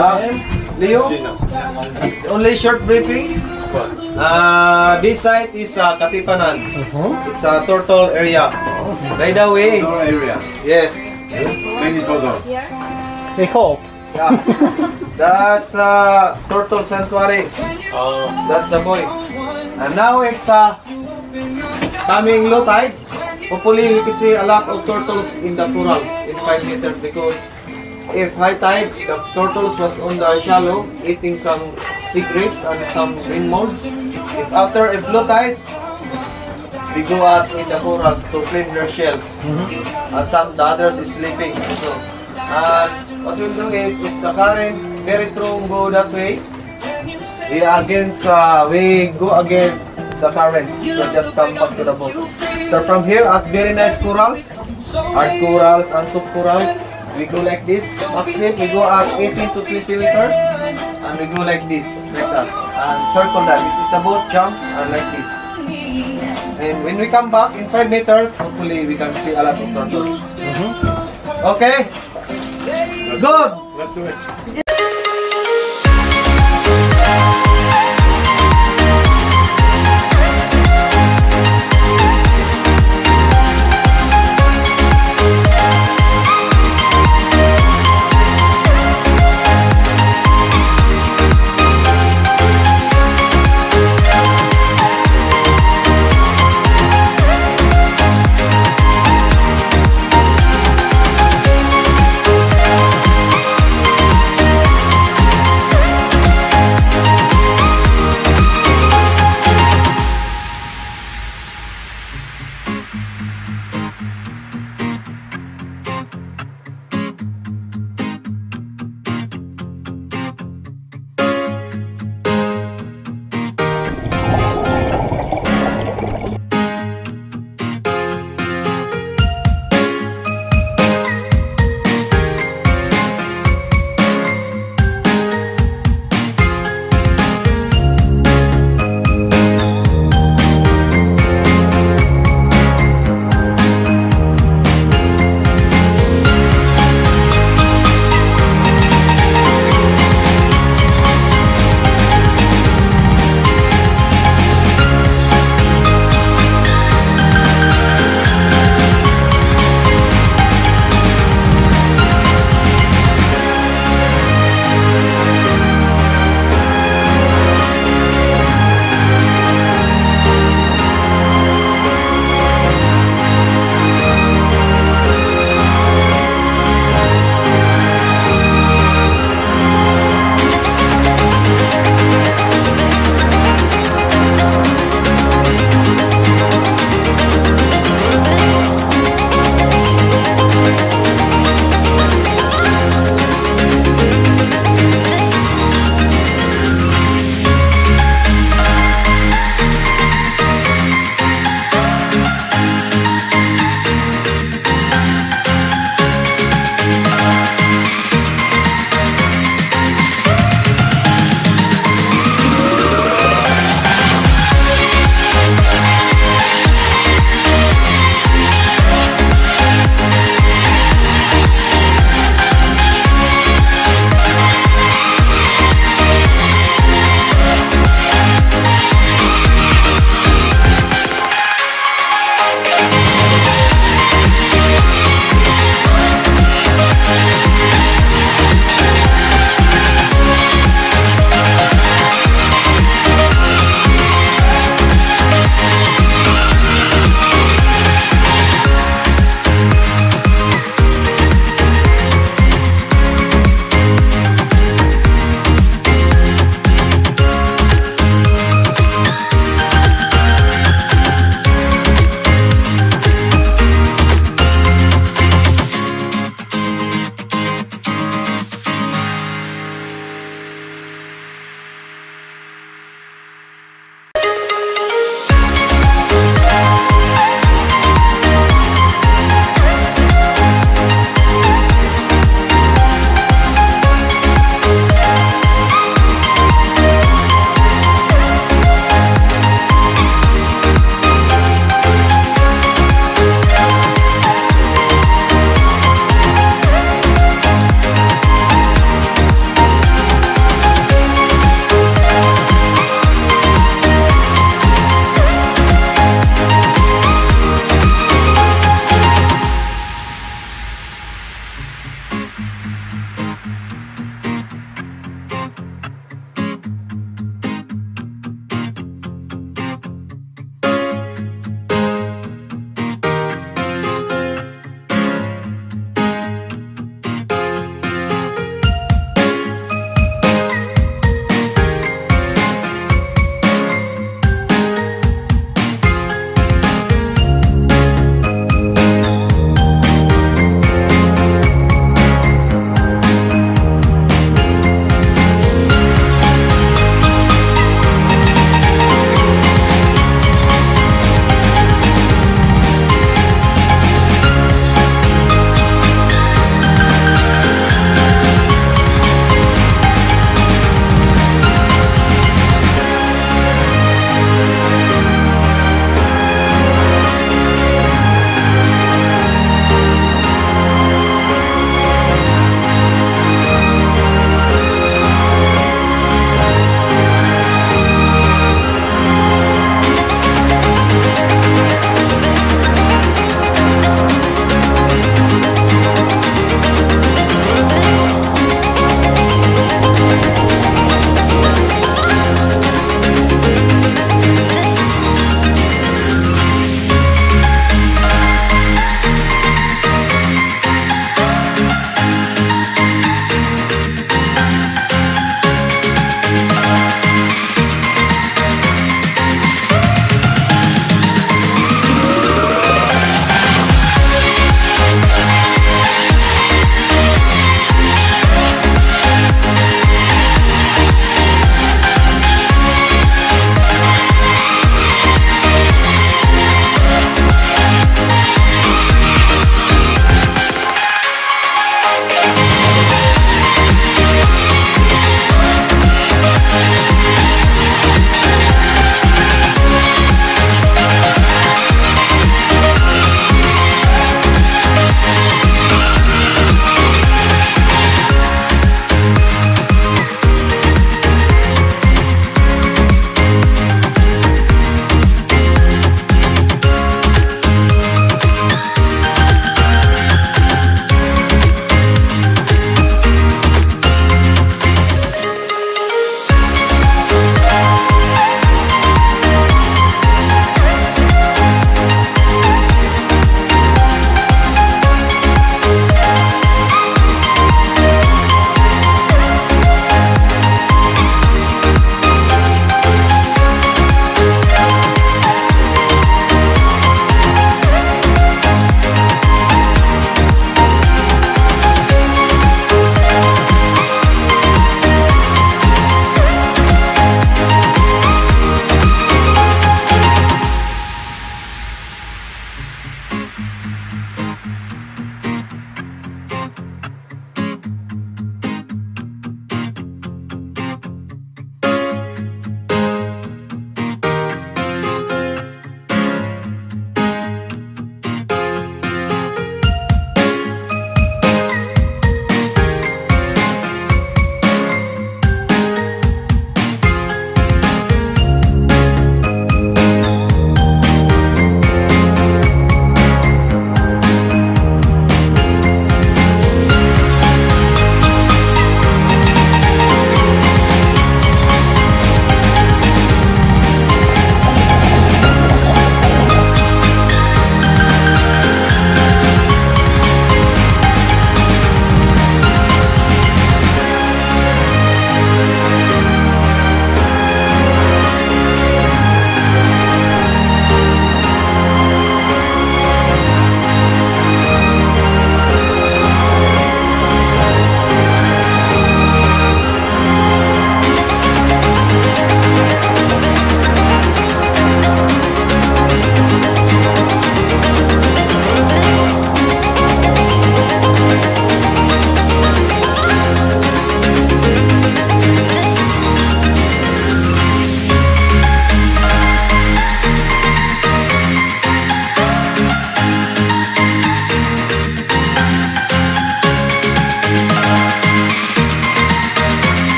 Leo, only short briefing. This site is Katipanan. It's a turtle area. By the way, yes. Many turtles. They hope. Yeah. That's turtle sanctuary. That's the boy. And now it's coming low tide. Hopefully we can see a lot of turtles in the corals in 5 meters, because if high tide, the turtles was on the shallow eating some sea grapes and some green molds. If after a low tide, we go out in the corals to clean their shells. And the others is sleeping also. And what we'll do is, if the current very strong go that way, we go against the current. So just come back to the boat. Start from here at very nice corals, hard corals and soft corals. We go like this. Max depth, we go at 18 to 20 meters, and we go like this, like that, and circle that. This is the boat jump, and like this. And when we come back in 5 meters, hopefully we can see a lot of turtles. Okay. Good. Let's do it.